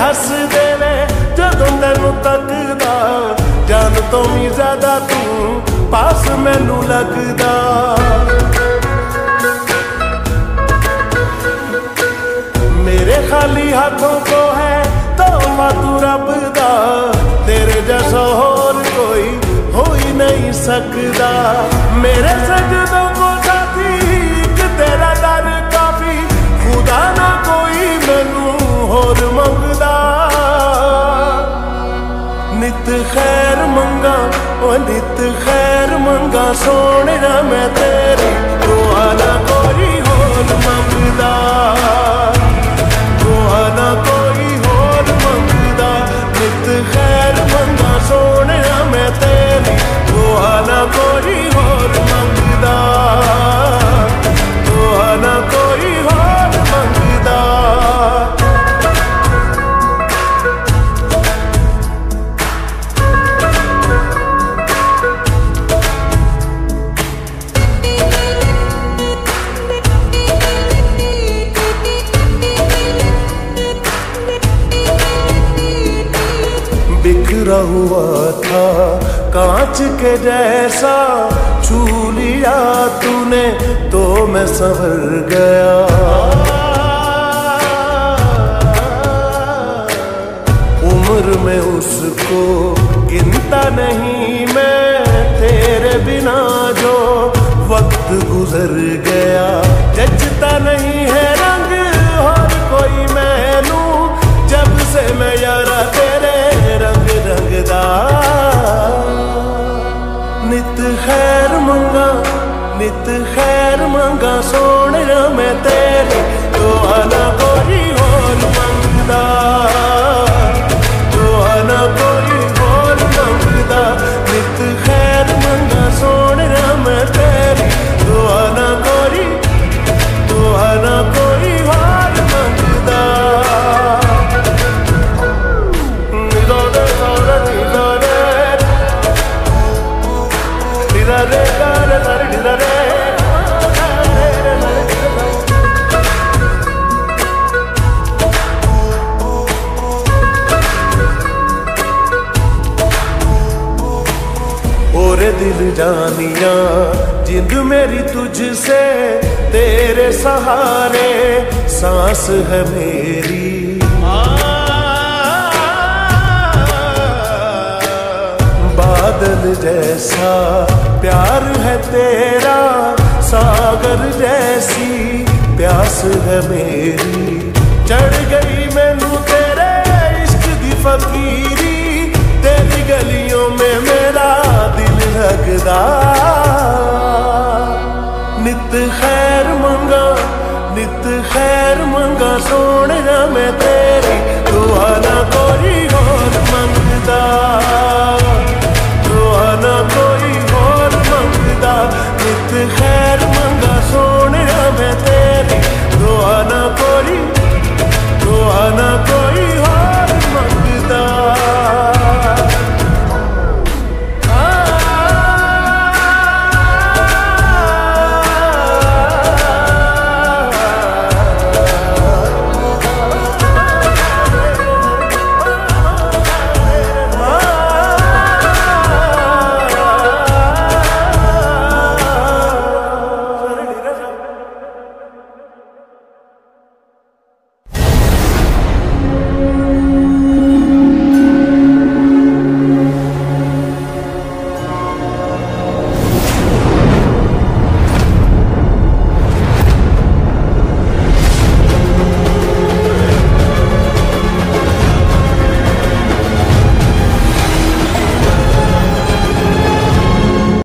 हस देवे जदों तैनू तकदा, जान तो भी ज्यादा तू पास मैनू लगदा। मेरे खाली हाथों को है तोहफा तू रब दा, तेरे जैसा और कोई हो ही नहीं सकदा। मेरे सजदों को साथी एक तेरा दर काफी, खुदा ना कोई मैनू होर मंगदा। नित खैर मंगा ओ नित खैर मंगा सोने मैं तेरी, दुआ ना कोई होर मंगदा, दुआ ना कोई होर मंगदा। नित खैर मंगा सोने मैं तेरी, दुआ ना कोई होर मंगदा, दुआ ना कोई होर मंगदा। बिखरा हुआ था कांच के जैसा, छू लिया तूने तो मैं संवर गया। उम्र में उसको गिनता नहीं मैं, तेरे बिना जो वक्त गुजर गया। जचता नहीं है रंग और कोई मैनू, जब से मैं यारा तेरे रंग रंगदा। नित खैर मंगा नित खैर मंगा सोने मैं तेरी, दुआ ना कोई होर मंगदा, दुआ ना कोई होर मंगदा। नित खैर मंगा सोने मैं तेरी, दुआ ना कोई होर मंगदा। ओरे दिल जानिया जिंद मेरी तुझसे, तेरे सहारे सांस है मेरी। बादल जैसा प्यार है तेरा, सागर जैसी प्यास है मेरी। चढ़ गई मैनू तेरे इश्क दी फकीरी, तेरी गलियों में मेरा दिल लगदा। नित खैर मंगा सोने मैं तेरी,